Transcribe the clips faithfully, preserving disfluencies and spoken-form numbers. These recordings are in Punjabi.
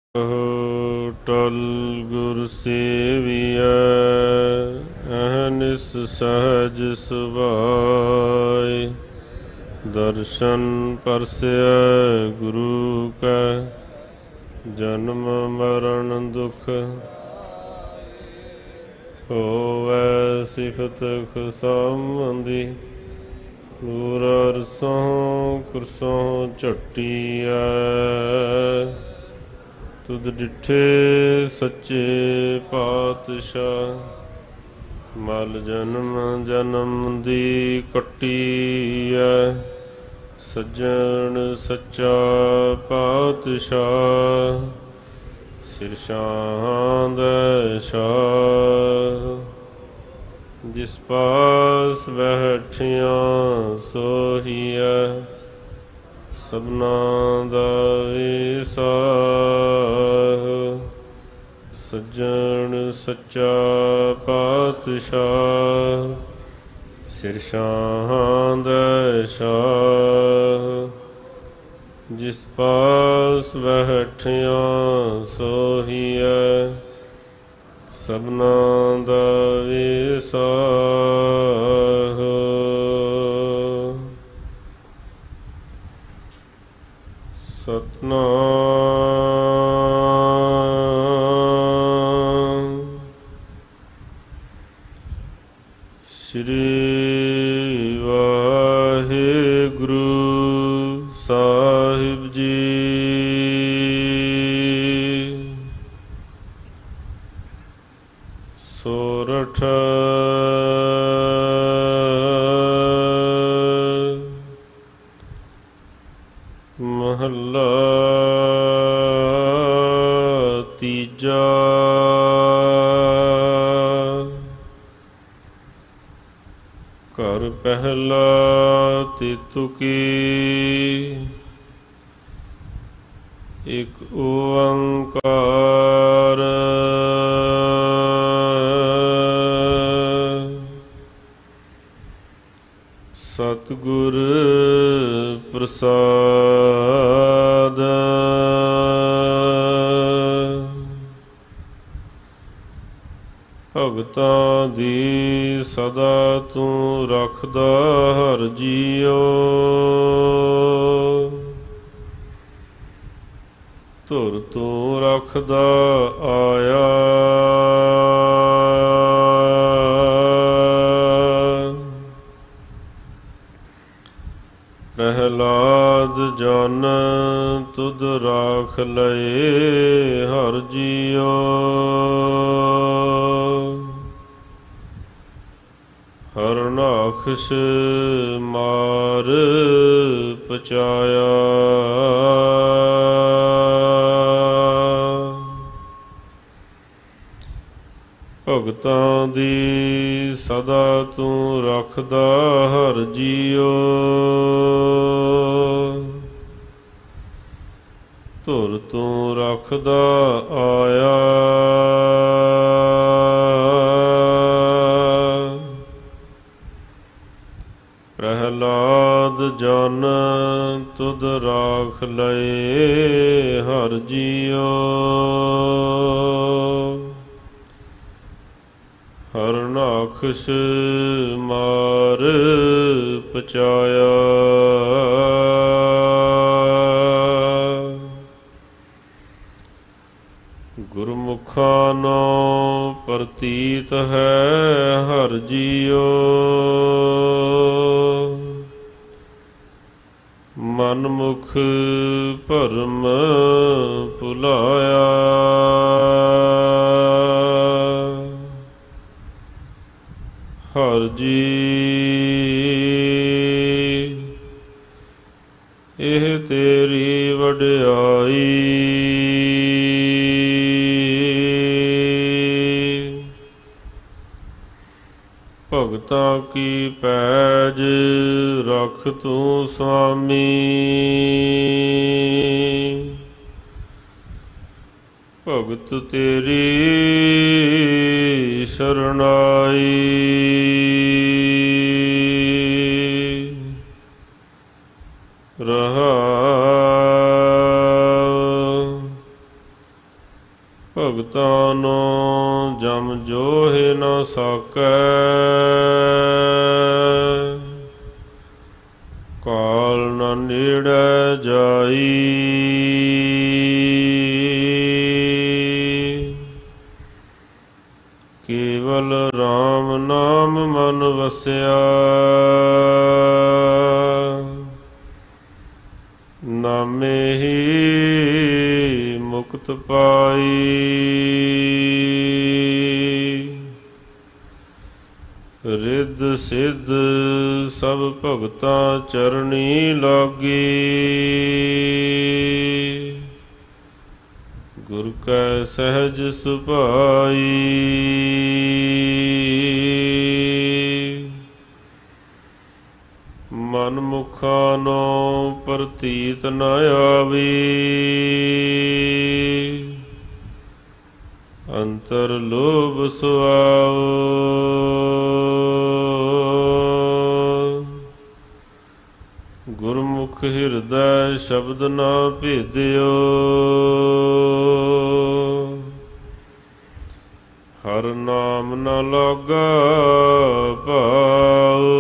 ਟਲ ਗੁਰ ਸੇਵੀਐ ਅਹਨਿਸ ਸਹਜ ਸੁਭਾਇ। ਦਰਸ਼ਨ ਪਰਸੈ ਗੁਰੂ ਕੈ ਜਨਮ ਮਰਨ ਦੁਖ ਹੋਵੈ ਸਿਫਤ ਖੁਸਾਮੰਦੀ। ਨੂਰ ਅਰਸੋਂ ਕੁਰਸੋਂ ਝਟੀਐ ਤੁਧ ਡਿਠੇ ਸੱਚੇ ਪਾਤਸ਼ਾਹ। ਮਲ ਜਨਮ ਜਨਮ ਦੀ ਕੱਟੀਐ ਸੱਜਣ ਸੱਚਾ ਪਾਤਸ਼ਾਹ। ਸਿਰ ਸ਼ਾਂਹ ਦੈ ਸ਼ਾਹ ਜਿਸ ਪਾਸ ਬੈਠਿਆਂ ਸੋਹੀਐ ਸਭਨਾ ਦਾ ਏਸਾਹ। ਸੱਜਣ ਸੱਚਾ ਪਾਤਸ਼ਾਹ ਸਿਰ ਸ਼ਾਂਹ ਦੈ ਸ਼ਾਹ। ਜਿਸ ਪਾਸ ਬੈਠਿਆਂ ਸੋਹੀਐ ਸਭਨਾ ਦਾ ਏਸਾਹ। ਸਤਨਾਮ ਸ੍ਰੀ ਵਾਹਿਗੁਰੂ ਸਾਹਿਬ ਜੀ। ਸੋਰਠ ਮਹੱਲਾ ਤੀਜਾ। ਘਰ ਪਹਿਲਾ ਤਿਤੁਕੀ ਇਕ ਓੰਕਾਰ। ਸਤਿਗੁਰ ਪ੍ਰਸਾਦ। ਭਗਤਾਂ ਦੀ ਸਦਾ ਤੂੰ ਰੱਖਦਾ ਹਰ ਜੀਓ। ਧੁਰ ਤੂੰ ਰੱਖਦਾ ਆਇਆ। ਪ੍ਰਹਿਲਾਦ ਜਨ ਤੁਧ ਰਾਖ ਲਏ ਹਰ ਜੀਓ। ਹਰਨਾਖਸ਼ ਮਾਰ ਪਚਾਇਆ। ਭਗਤਾਂ ਦੀ ਸਦਾ ਤੂੰ ਰੱਖਦਾ ਹਰ ਜੀਓ। ਧੁਰ ਤੂੰ ਰੱਖਦਾ ਆਇਆ। ਪ੍ਰਹਿਲਾਦ ਜਨ ਤੁਧ ਰਾਖ ਲਏ ਹਰ ਜੀਓ। ਹਰਨਾਖਸ਼ ਮਾਰ ਪਚਾਇਆ। ਗੁਰਮੁਖਾਂ ਨੋ ਪ੍ਰਤੀਤ ਹੈ ਹਰ ਜੀਓ। ਮਨ ਮੁਖ ਭਰਮ ਭੁਲਾਇਆ। ਹਰ ਜੀ ਇਹ ਤੇਰੀ ਵਡਿਆਈ। ਭਗਤਾਂ ਕੀ ਪੈਜ ਰੱਖ ਤੂੰ ਸੁਆਮੀ। ਭਗਤ ਤੇਰੀ ਸ਼ਰਨਾਈ। ਰਹਾਉ ਭਗਤਾਂ ਨੂੰ ਜਮ ਜੋਹਿ ਨ ਸਕੈ, ਕਾਲ ਨ ਨੇੜੇ ਜਾਈ। ਕੇਵਲ RAM ਨਾਮ ਮਨ ਵਸਿਆ, ਨਾਮੇ ਹੀ ਮੁਕਤ ਪਾਈ। ਰਿੱਧ ਸਿੱਧ ਸਭ ਭਗਤਾਂ ਚਰਣੀ ਲਾਗੀ, ਗੁਰ ਕੈ ਸਹਿਜ ਸੁਭਾਈ। ਮਨ ਮੁਖਾਂ ਨੂੰ ਪ੍ਰਤੀਤ ਨ ਆਵੀ, ਅੰਤਰ ਲੋਭ ਸੁਆਓ। ਗੁਰਮੁਖ ਹਿਰਦੈ ਸ਼ਬਦ ਨਾ ਭੇਦਿਓ, ਹਰ ਨਾਮ ਨ ਲਾਗਾ ਭਾਉ।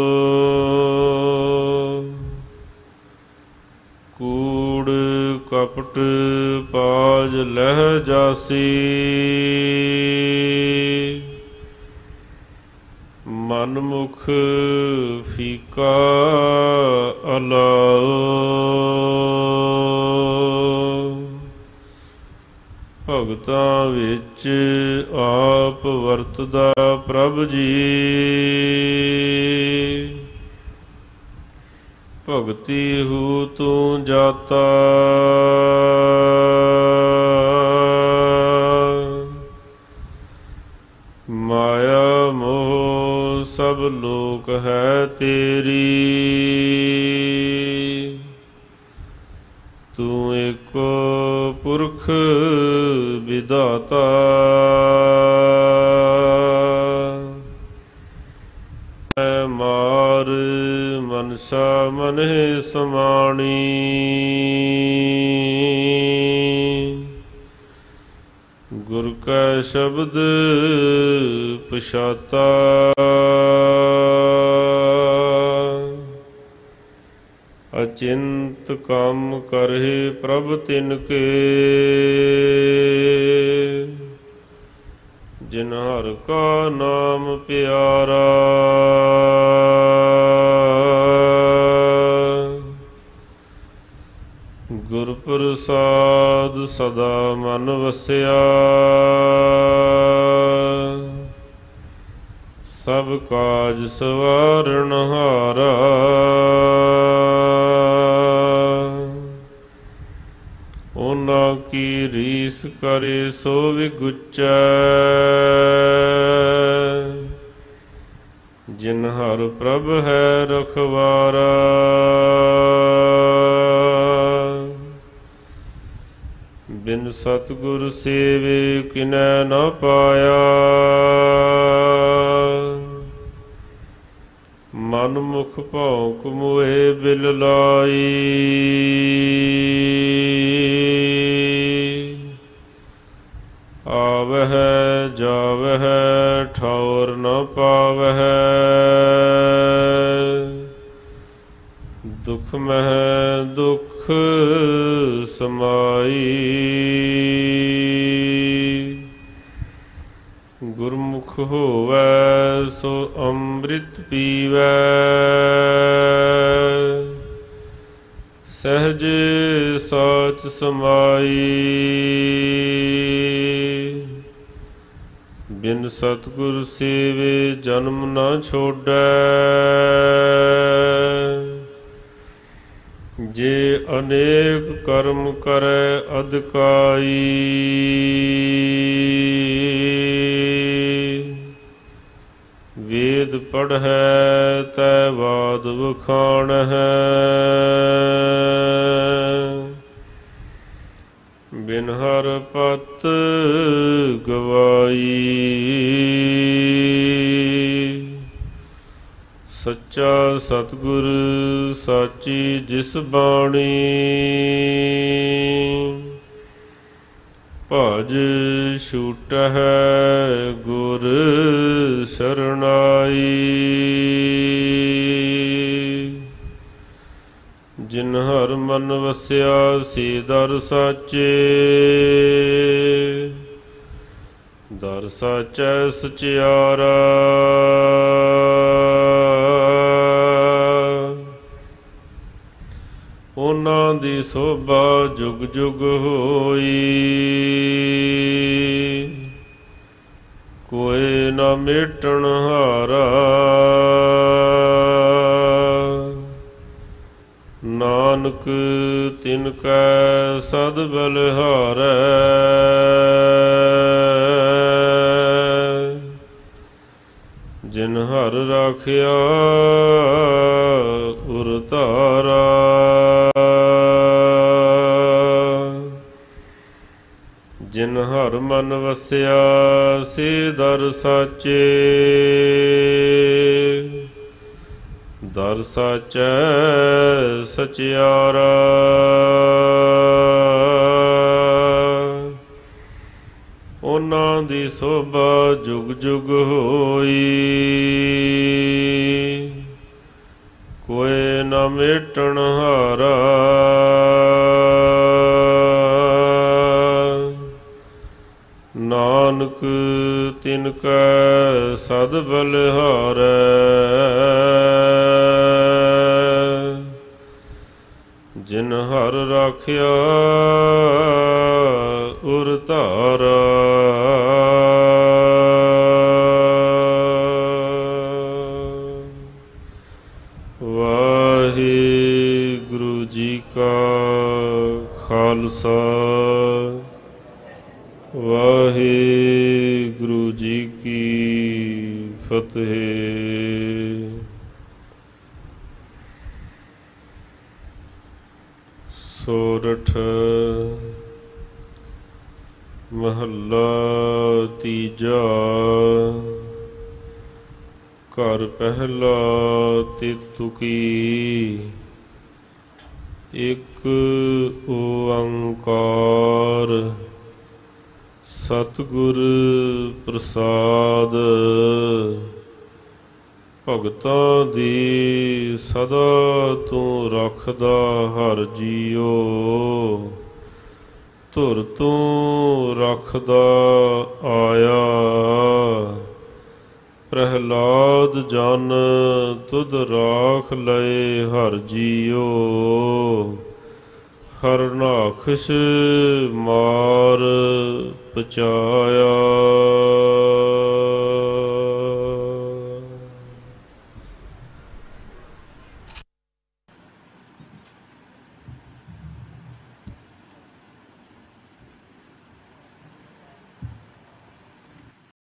ਕੂੜ ਕਪਟ ਪਾਜ ਲਹਿ ਜਾਸੀ, ਮਨ ਮੁਖ ਫੀਕਾ ਅਲਾਓ। ਭਗਤਾਂ ਵਿੱਚ ਆਪ ਵਰਤਦਾ ਪ੍ਰਭ ਜੀ, ਭਗਤੀ ਹੂ ਤੂੰ ਜਾਤਾ। ਮਾਇਆ ਮੋਹ ਸਭ ਲੋਕ ਹੈ ਤੇਰੀ, ਤੂੰ ਏਕੋ ਪੁਰਖ ਵਿਧਾਤਾ। ਮਾਰ ਮਨਸਾ ਮਨਿ ਸਮਾਣੀ, ਗੁਰ ਕੈ ਸ਼ਬਦ ਪਛਾਤਾ। ਅਚਿੰਤ ਕੰਮ ਕਰਹਿ ਪ੍ਰਭ ਤਿਨ ਕੇ, ਜਿਨ ਹਰਿ ਕਾ ਨਾਮ ਪਿਆਰਾ। ਗੁਰ ਪ੍ਰਸਾਦ ਸਦਾ ਮਨ ਵਸਿਆ, ਸਭ ਕਾਜ ਸਵਾਰਨ ਹਾਰਾ। ਉਹਨਾਂ ਕੀ ਰੀਸ ਕਰੇ ਸੋ ਵਿਗੁਚੈ, ਜਿਨ ਹਰਿ ਪ੍ਰਭ ਹੈ ਰਖਵਾਰਾ। ਬਿਨ ਸਤਿਗੁਰ ਸੇਵੇ ਕਿਨੈ ਨ ਪਾਇਆ, ਮਨ ਮੁਖ ਭੌਂਕ ਮੋਹਿ ਬਿਲ ਲਾਈ। ਆਵਹਿ ਜਾਵਹਿ ਠੌਰ ਨ ਪਾਵਹਿ, ਦੁਖ ਮਹਿ ਦੁਖ ਸਮਾਈ। ਗੁਰਮੁਖ ਹੋਵੈ ਸੋ ਅੰਮ੍ਰਿਤ ਪੀਵੈ, ਸਹਿਜ ਸਾਚ ਸਮਾਈ। ਬਿਨ ਸਤਿਗੁਰ ਸੇਵੇ ਜਨਮ ਨਾ ਛੋਡੈ, ਜੇ ਅਨੇਕ ਕਰਮ ਕਰੈ ਅਧਿਕਾਈ। ਵੇਦ ਪੜ੍ਹੈ ਤੈ ਬਾਦ ਵਖਾਣਹਿ, ਬਿਨ ਹਰਿ ਪਤ ਗਵਾਈ। ਸੱਚਾ ਸਤਿਗੁਰ ਸਾਚੀ ਜਿਸ ਬਾਣੀ, ਭਜ ਛੂਟਹਿ ਗੁਰ ਸਰਨਾਈ। ਜਿਨ ਹਰ ਮਨ ਵਸਿਆ ਸੇ ਦਰ ਸਾਚੇ। ਦਰ ਸਾਚੈ ਸਚਿਆਰਾ। ਉਹਨਾਂ ਦੀ ਸੋਭਾ ਜੁਗ ਜੁਗ ਹੋਈ। ਕੋਈ ਨਾ ਮੇਟਣ ਹਾਰਾ। ਨਾਨਕ ਤਿਨ ਕੈ ਸਦ ਬਲਿਹਾਰੈ। ਜਿਨ ਹਰ ਰਾਖਿਆ ਉਰ ਧਾਰਾ। ਜਿਨ ਹਰ ਮਨ ਵਸਿਆ ਸੇ ਦਰ ਸਾਚੇ। ਦਰ ਸਾਚੈ ਸਚਿਆਰਾ। ਉਹਨਾਂ ਦੀ ਸੋਭਾ ਜੁਗ ਜੁਗ ਹੋਈ। ਕੋਈ ਨਾ ਮੇਟਣ ਹਾਰਾ। ਨਾਨਕ ਤਿਨ ਕੈ ਸਦ ਬਲਿਹਾਰੈ। ਜਿਨ ਹਰ ਰਾਖਿਆ ਉਰ ਧਾਰਾ। ਵਾਹਿਗੁਰੂ ਜੀ ਕਾ ਖਾਲਸਾ ਵਾਹਿਗੁਰੂ ਜੀ ਕੀ ਫਤਿਹ। ਸੋਰਠ ਮਹੱਲਾ ਤੀਜਾ। ਘਰ ਪਹਿਲਾ ਤਿਤੁਕੀ। ਇੱਕ ਓੰਕਾਰ ਸਤਿਗੁਰ ਪ੍ਰਸਾਦ। ਭਗਤਾਂ ਦੀ ਸਦਾ ਤੂੰ ਰੱਖਦਾ ਹਰ ਜੀਓ। ਧੁਰ ਤੂੰ ਰੱਖਦਾ ਆਇਆ। ਪ੍ਰਹਿਲਾਦ ਜਨ ਤੁਧ ਰਾਖ ਲਏ ਹਰ ਜੀਓ। ਹਰਨਾਖਸ਼ ਮਾਰ ਪਚਾਇਆ।